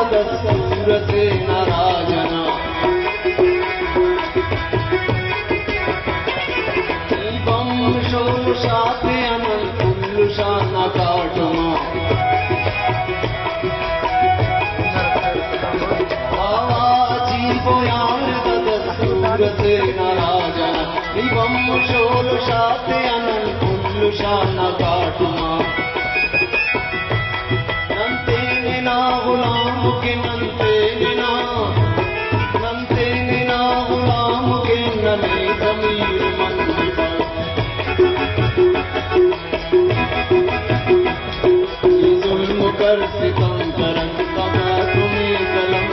दस्तूर से नाराजना दीपम शोषाते अनंत उल्लुषाना काटमा दस्तूर से नाराजना दीपम शोषाते अनंत उल्लुषाना काटमा गुलाम के नंते निना गुलाम के नने जमीर मन ये जुल्म कर सितम करन तमा तुम्हें कलम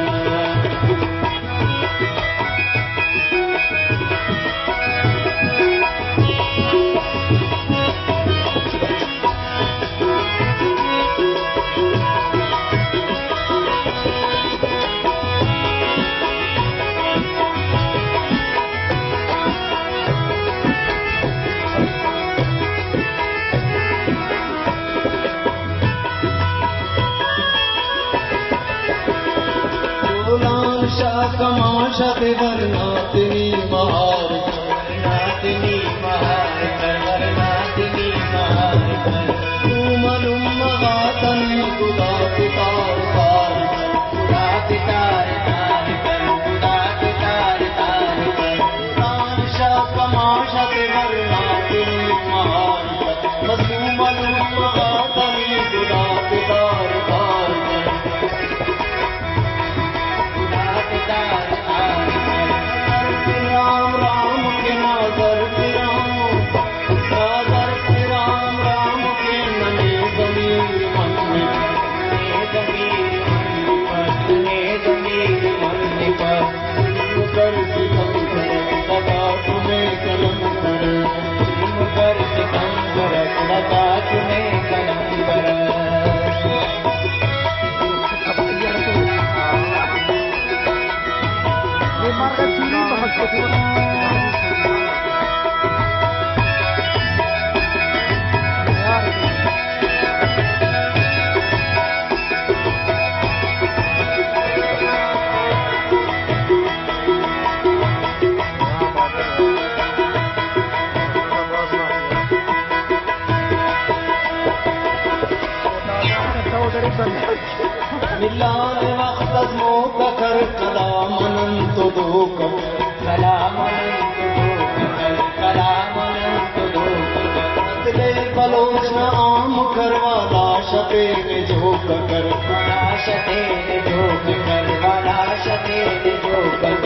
कमाशते वर्णातिनी महार वर्णातिनी महार वर्णातिनी महार तू मलुम मगातन खुदा तार तार खुदा तार तार खुदा तार तार कांशा कमाशते वर्णातिनी महार मलुम मगातन खुदा तार तार राम राम के नादर राम राम के नने जमीर मन पर कर सितम लगा तुम्हें कलम कर सितम लगा तुम्हें कलम कर मिलान वक्त मोक कर कलामनंत दोक अतले बलोच आम करवाला शते ने झोक कर वाला शते ने झोक कर वाला शते ने झोक कर